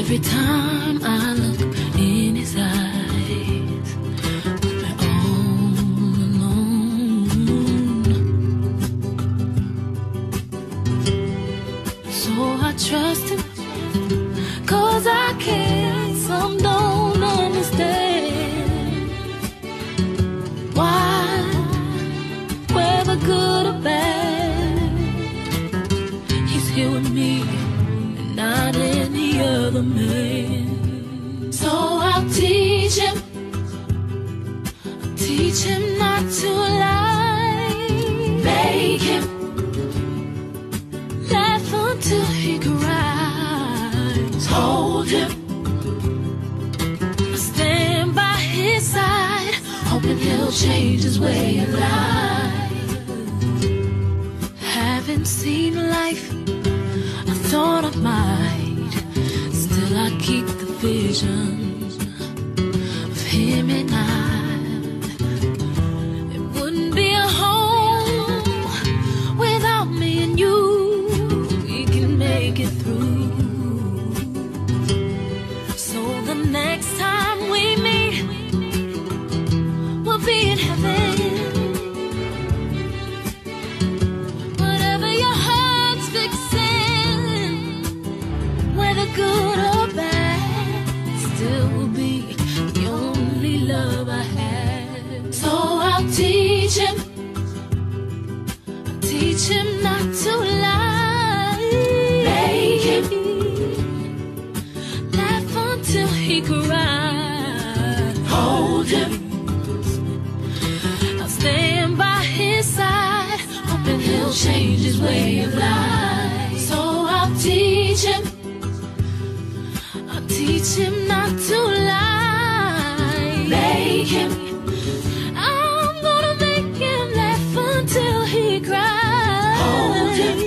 Every time I look in his eyes, we're all alone. So I trust him, 'cause I care. Some don't understand why, whether good or bad, he's here with me and not any other man. So I'll teach him not to lie. Make him laugh until he cries. Hold him, stand by his side, hoping he'll change his way of life. Haven't seen life, I thought I might. Still I keep the visions of him and I. It wouldn't be a home without me and you. We can make it through. So the next time we meet, we'll be in heaven. Whatever your heart's fixing, whether good or bad, still will be the only love I have. So I'll teach him not to lie. Make him laugh until he cries. Hold him, I'll stand by his side, hoping he'll change his way of life. So I'll teach him not to lie. Make him, I'm gonna make him laugh until he cries. Hold him,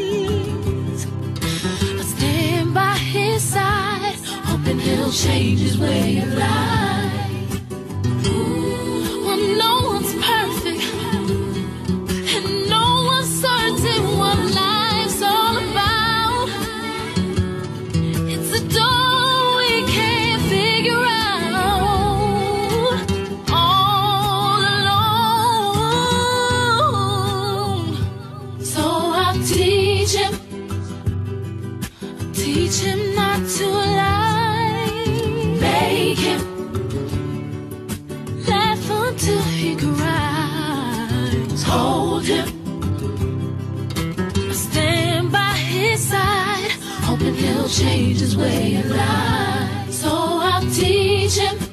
I'll stand by his side, hoping he'll change his way of life. Well, no one's perfect, and no one's certain what life's all about. It's a door we can't figure out all alone. So I'll teach him not to lie. Make him laugh until he cries. Hold him, stand by his side, hoping he'll change his way of life. So I'll teach him